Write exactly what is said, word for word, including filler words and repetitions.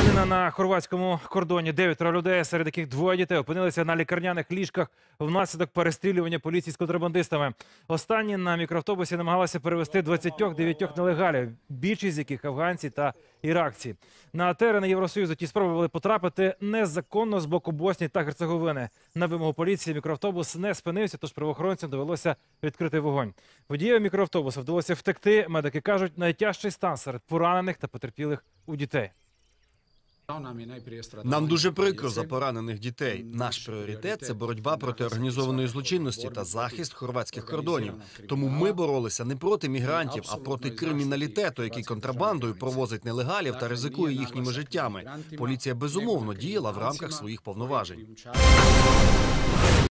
Стрілянина на хорватському кордоні. Дев'ятеро людей, серед яких двоє дітей, опинилися на лікарняних ліжках внаслідок перестрілювання поліції з контрабандистами. Останні на мікроавтобусі намагалися перевезти двадцять дев'ять нелегалів, більшість з яких афганці та іракці. На терени Євросоюзу ті спробували потрапити незаконно з боку Боснії та Герцеговини. На вимогу поліції мікроавтобус не спинився, тож правоохоронцям довелося відкрити вогонь. Водієві мікроавтобуса вдалося втекти. Медики кажуть, найтяжчий стан серед поранених та потерпілих у дітей. Нам дуже прикро за поранених дітей. Наш пріоритет – це боротьба проти організованої злочинності та захист хорватських кордонів. Тому ми боролися не проти мігрантів, а проти криміналітету, який контрабандою провозить нелегалів та ризикує їхніми життями. Поліція безумовно діяла в рамках своїх повноважень.